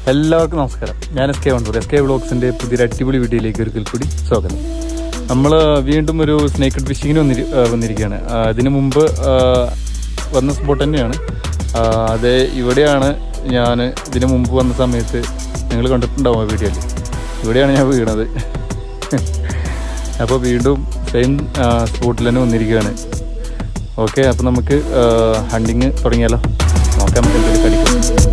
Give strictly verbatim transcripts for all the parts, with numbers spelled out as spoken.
എല്ലാവർക്കും നമസ്കാരം. ഞാൻ S K Wandoor S K വ്ളോഗ്സിൻ്റെ പുതിയൊരു അടിപൊളി വീഡിയോയിലേക്ക് ഒരിക്കൽ കൂടി സ്വാഗതം. നമ്മൾ വീണ്ടും ഒരു സ്നേക്ക് ഫിഷിങ്ങിന് വന്നി വന്നിരിക്കുകയാണ്. ഇതിനു മുമ്പ് വന്ന സ്പോട്ട് തന്നെയാണ്. അതേ ഇവിടെയാണ് ഞാൻ ഇതിനു മുമ്പ് വന്ന സമയത്ത് നിങ്ങൾ കണ്ടിട്ടുണ്ടാവും ആ വീഡിയോയിൽ. ഇവിടെയാണ് ഞാൻ വീണത്. അപ്പോൾ വീണ്ടും സെയിം സ്പോട്ടിൽ തന്നെ വന്നിരിക്കുകയാണ്. ഓക്കെ, അപ്പോൾ നമുക്ക് ഹണ്ടിങ് തുടങ്ങിയാലോ. നോക്കാം നമുക്ക് എന്തെങ്കിലും കടിക്കും.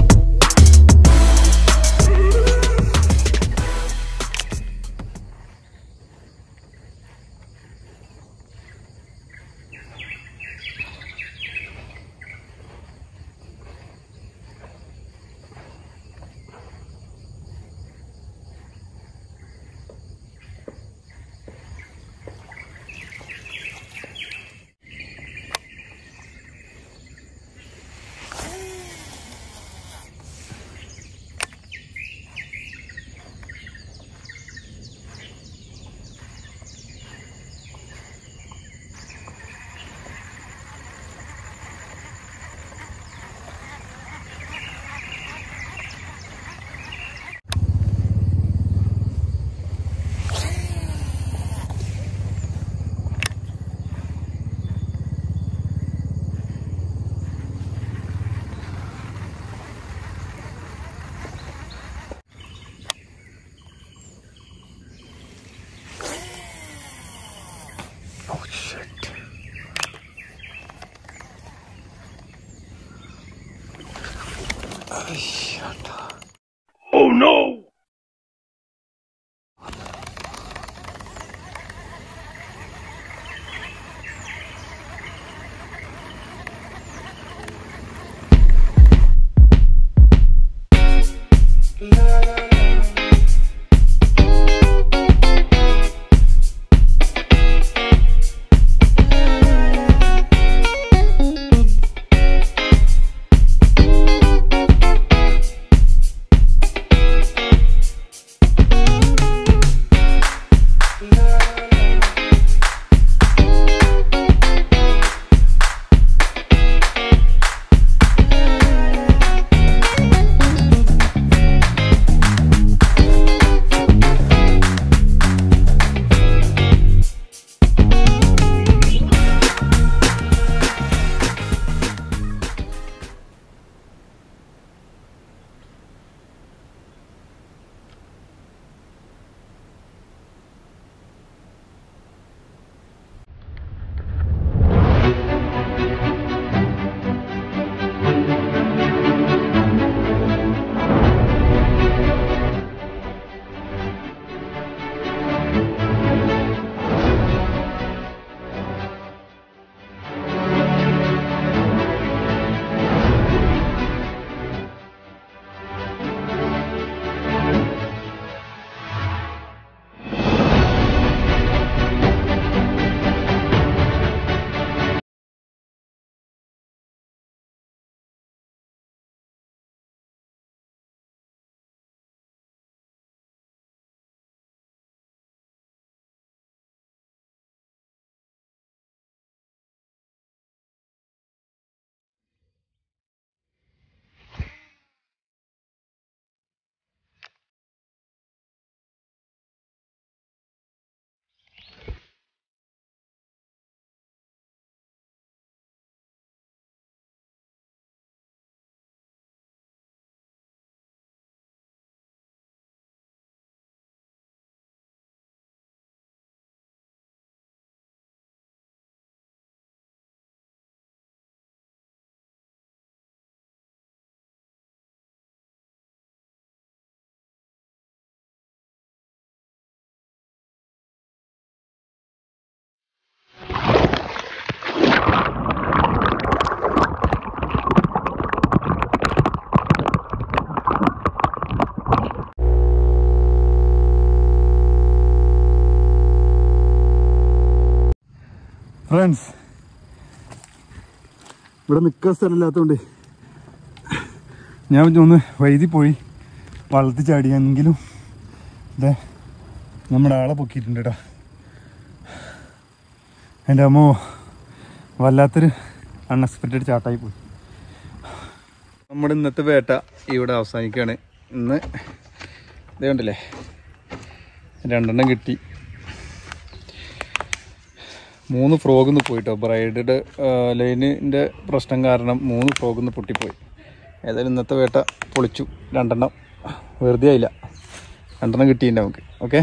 Oh no! ഫ്രണ്ട്സ്, ഇവിടെ നിൽക്കാൻ സ്ഥലമില്ലാത്തതുകൊണ്ട് ഞാൻ ഒന്ന് വൈദ്യുതി പോയി വള്ളത്തിൽ ചാടിയെങ്കിലും ഇതേ നമ്മുടെ ആളെ പൊക്കിയിട്ടുണ്ട് കേട്ടോ. എൻ്റെ അമ്മോ, വല്ലാത്തൊരു അൺഎക്സ്പെക്റ്റഡ് ചാട്ടായി പോയി. നമ്മുടെ ഇന്നത്തെ വേട്ട ഇവിടെ അവസാനിക്കുകയാണ്. ഇന്ന് ഇതേ ഉണ്ടല്ലേ രണ്ടെണ്ണം കിട്ടി. മൂന്ന് ഫ്രോഗിന്ന് പോയിട്ടോ. ബ്രൈഡിൻ്റെ ലൈനിൻ്റെ പ്രശ്നം കാരണം മൂന്ന് ഫ്രോഗിന്ന് പൊട്ടിപ്പോയി. ഏതായാലും ഇന്നത്തെ വേട്ട പൊളിച്ചു. രണ്ടെണ്ണം വെറുതെ ആയില്ല, രണ്ടെണ്ണം കിട്ടിയിട്ടുണ്ട് നമുക്ക്. ഓക്കെ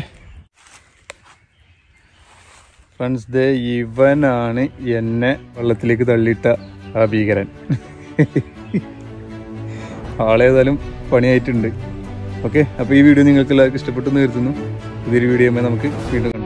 ഫ്രണ്ട്സ്, ദേ ഇവനാണ് എന്നെ വെള്ളത്തിലേക്ക് തള്ളിയിട്ട ആ ഭീകരൻ. ആളേതായാലും പണിയായിട്ടുണ്ട്. ഓക്കെ, അപ്പോൾ ഈ വീഡിയോ നിങ്ങൾക്ക് എല്ലാവർക്കും ഇഷ്ടപ്പെട്ടു എന്ന് കരുതുന്നു. ഇതൊരു വീഡിയോ നമുക്ക് വീണ്ടും